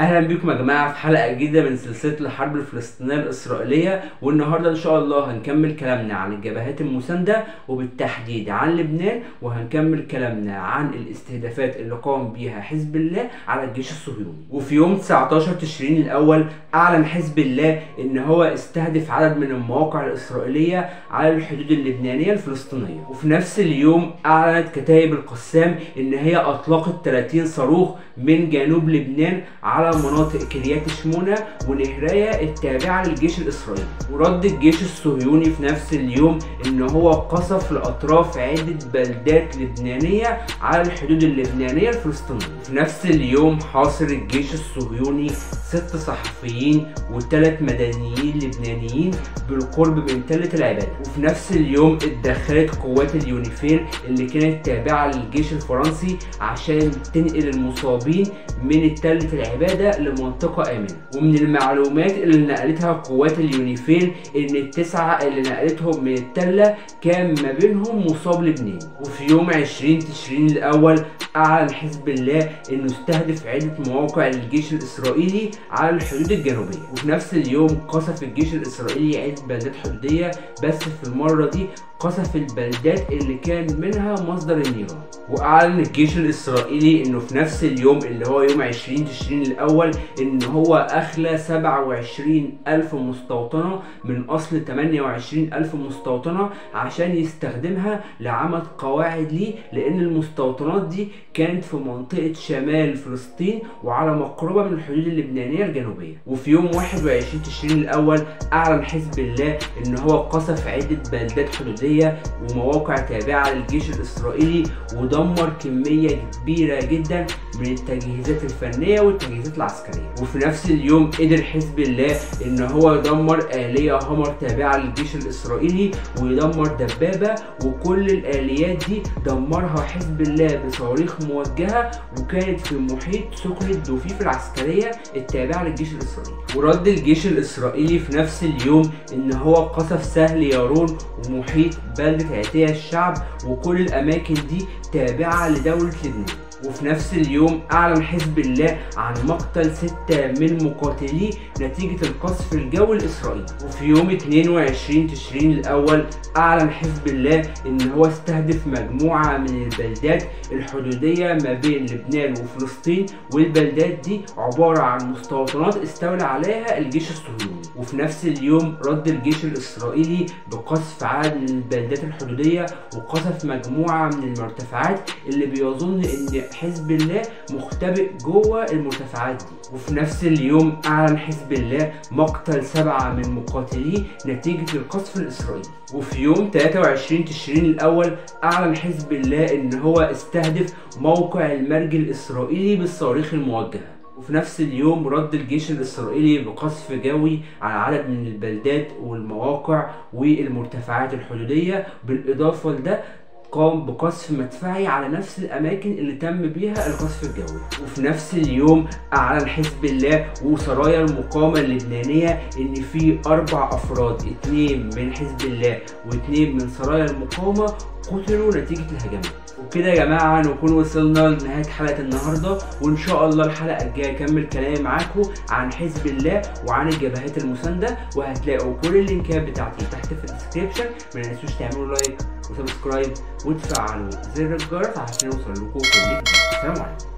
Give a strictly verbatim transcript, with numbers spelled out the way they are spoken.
اهلا بكم يا جماعه في حلقه جديده من سلسله الحرب الفلسطينيه الاسرائيليه، والنهارده ان شاء الله هنكمل كلامنا عن الجبهات المسانده وبالتحديد عن لبنان، وهنكمل كلامنا عن الاستهدافات اللي قام بيها حزب الله على الجيش الصهيوني. وفي يوم تسعتاشر تشرين الاول اعلن حزب الله ان هو استهدف عدد من المواقع الاسرائيليه على الحدود اللبنانيه الفلسطينيه. وفي نفس اليوم اعلنت كتائب القسام ان هي اطلقت ثلاثين صاروخ من جنوب لبنان على مناطق كريات شمونة ونهرية التابعة للجيش الإسرائيلي. ورد الجيش الصهيوني في نفس اليوم إن هو قصف لأطراف عدة بلدات لبنانية على الحدود اللبنانية الفلسطينية. في نفس اليوم حاصر الجيش الصهيوني ست صحفيين وثلاث مدنيين لبنانيين بالقرب من تلة العبادة. وفي نفس اليوم اتدخلت قوات اليونيفيل اللي كانت تابعة للجيش الفرنسي عشان تنقل المصابين من تلة العبادة لمنطقة آمنة. ومن المعلومات اللي نقلتها قوات اليونيفيل ان التسعة اللي نقلتهم من التلة كان ما بينهم مصاب لبناني. وفي يوم عشرين تشرين الاول اعلن حزب الله انه استهدف عدة مواقع للجيش الاسرائيلي على الحدود الجنوبية. وفي نفس اليوم قصف الجيش الاسرائيلي عدة بلدات حدودية، بس في المرة دي قصف البلدات اللي كان منها مصدر النيران. واعلن الجيش الاسرائيلي انه في نفس اليوم اللي هو يوم عشرين تشرين الاول ان هو اخلى سبعة وعشرين الف مستوطنة من اصل ثمانية وعشرين الف مستوطنة عشان يستخدمها لعمل قواعد ليه، لان المستوطنات دي كانت في منطقة شمال فلسطين وعلى مقربة من الحدود اللبنانية الجنوبية. وفي يوم واحد وعشرين تشرين الاول اعلن حزب الله ان هو قصف عدة بلدات حدودية ومواقع تابعة للجيش الإسرائيلي، ودمر كمية كبيرة جدا من التجهيزات الفنية والتجهيزات العسكرية. وفي نفس اليوم قدر حزب الله ان هو يدمر آلية هامر تابعة للجيش الإسرائيلي ويدمر دبابة، وكل الآليات دي دمرها حزب الله بصواريخ موجهة وكانت في محيط سكن الدوفيف العسكرية التابعة للجيش الإسرائيلي. ورد الجيش الإسرائيلي في نفس اليوم ان هو قصف سهل يارون ومحيط بلدة عتية الشعب، وكل الأماكن دي تابعة لدولة لبنان. وفي نفس اليوم أعلن حزب الله عن مقتل ستة من مقاتليه نتيجة القصف الجوي الإسرائيلي. وفي يوم اتنين وعشرين تشرين الأول أعلن حزب الله إن هو استهدف مجموعة من البلدات الحدودية ما بين لبنان وفلسطين، والبلدات دي عبارة عن مستوطنات استولى عليها الجيش الصهيوني. وفي نفس اليوم رد الجيش الإسرائيلي بقصف عدد من البلدات الحدودية وقصف مجموعة من المرتفعات اللي بيظن إن حزب الله مختبئ جوه المرتفعات دي. وفي نفس اليوم اعلن حزب الله مقتل سبعة من مقاتليه نتيجة القصف الاسرائيلي. وفي يوم تلاتة وعشرين تشرين الاول اعلن حزب الله ان هو استهدف موقع المرج الاسرائيلي بالصواريخ الموجهة. وفي نفس اليوم رد الجيش الإسرائيلي بقصف جوي على عدد من البلدات والمواقع والمرتفعات الحدودية، بالإضافة لده قام بقصف مدفعي على نفس الاماكن اللي تم بيها القصف الجوي. وفي نفس اليوم اعلن حزب الله وسرايا المقاومه اللبنانيه ان في اربع افراد، اتنين من حزب الله واتنين من سرايا المقاومه قتلوا نتيجه الهجمات. وكده يا جماعه نكون وصلنا لنهايه حلقه النهارده، وان شاء الله الحلقه الجايه اكمل كلامي معاكم عن حزب الله وعن الجبهات المسانده، وهتلاقوا كل اللينكات بتاعتي تحت في الديسكريبشن. ما تنسوش تعملوا لايك وسبسكرايب وتفعلوا زر الجرس عشان يوصل لكم كل جديد. سلام عليكم.